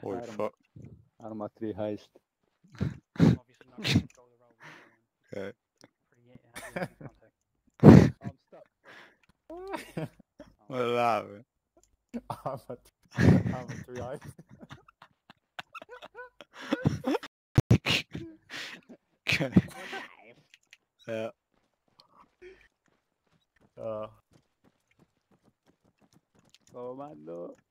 Oj, fuck. Arma 3 heist. I'm obviously not going to go the road with Okay. pretty heavy contact. I'm stuck. Wala, man. Arma 3 heist. Okay. Yeah. Comando.